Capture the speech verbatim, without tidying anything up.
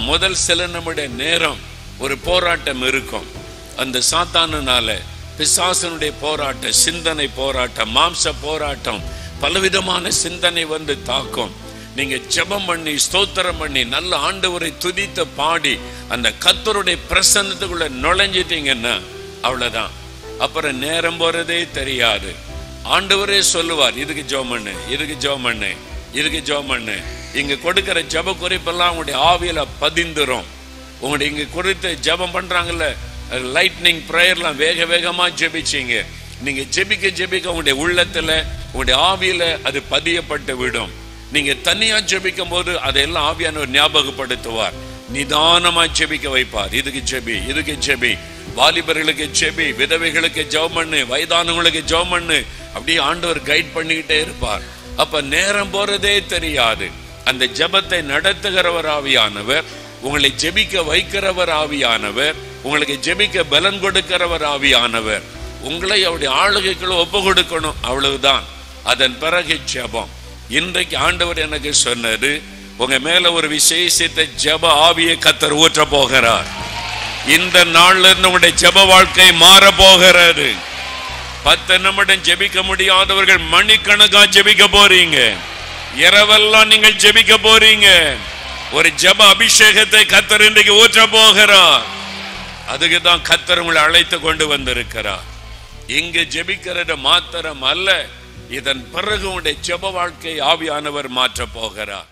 முதல் சில நம்முடைய நேரம் ஒரு போராட்டம் இருக்கும். அந்த சாத்தானுனால பிசாசனுடைய போராட்டம், சிந்தனை போராட்டம், மாம்ச போராட்டம், பலவிதமான சிந்தனை வந்து தாக்கும். நீங்க ஜெபம் பண்ணி ஸ்தோத்திரம் பண்ணி நல்ல ஆண்டவரை துதித்து பாடி அந்த கர்த்தருடைய பிரசன்னத்துக்குள்ள நுழைஞ்சிட்டீங்கன்னா அவ்வளவுதான். அப்புறம் நேரம் போறதே தெரியாது. ஆண்டவரே சொல்லுவார், இதுக்கு ஜெபம் பண்ணு, இதுக்கு ஜெபம் பண்ணு, இதுக்கு ஜெபம் பண்ணு. இங்க கொடுக்கிற ஜெப குறிப்பெல்லாம் உங்களுடைய ஆவியில பதிந்துரும். உங்களுடைய இங்க குறித்து ஜெபம் பண்றாங்கல்ல, லைட்னிங் பிரேயர்லாம் வேக வேகமா ஜெபிச்சீங்க. நீங்க ஜெபிக்க ஜெபிக்க உங்களுடைய உள்ளத்துல உங்களுடைய ஆவியில அது பதியப்பட்டு விடும். நீங்க தனியா ஜெபிக்கும் போது அதெல்லாம் ஆவியானவர் ஞாபகப்படுத்துவார், நிதானமா ஜெபிக்க வைப்பார். இதுக்கு ஜெபி, இதுக்கு ஜெபி, வாலிபர்களுக்கு ஜெபி, விதவைகளுக்கு ஜெபம் பண்ணு, வயதானவங்களுக்கு ஜெபம் பண்ணு. அப்படியே ஆண்டவர் கைட் பண்ணிக்கிட்டே இருப்பார். அப்ப நேரம் போறதே தெரியாது. அந்த ஜெபத்தை நடத்துகிறவர் ஆவியானவர், உங்களை ஜெபிக்க வைக்கிறவர் ஆவியானவர், உங்களுக்கு ஜெபிக்க பலன் கொடுக்கிறவர் ஆவியானவர். உங்களை அவருடைய ஆளுகைக்குள்ள ஒப்பு கொடுக்கணும், அவ்வளவுதான். அதன் பிறகு ஜெபம். இன்றைக்கு ஆண்டவர் எனக்கு சொன்னது, உங்க மேல ஒரு விசேஷத்தை ஜெப ஆவியை கர்த்தர் ஊற்ற போகிறார். இந்த நாள்ல இருந்து உங்களுடைய ஜெப வாழ்க்கை மாற போகிறது. பத்து நிமிடம் ஜெபிக்க முடியாதவர்கள் மணிக்கணக்கா ஜெபிக்க போறீங்க. இரவெல்லாம் நீங்கள் ஜெபிக்க போறீங்க. ஒரு ஜெப அபிஷேகத்தை கர்த்தர் இன்றைக்கு ஊற்ற போகிறார். அதுக்கு தான் கர்த்தர் உங்களை அழைத்து கொண்டு வந்திருக்கிறார். இங்கு ஜெபிக்கிறது மாத்திரம் அல்ல, இதன் பிறகு உங்களுடைய ஜெப வாழ்க்கை ஆவியானவர் மாற்ற போகிறார்.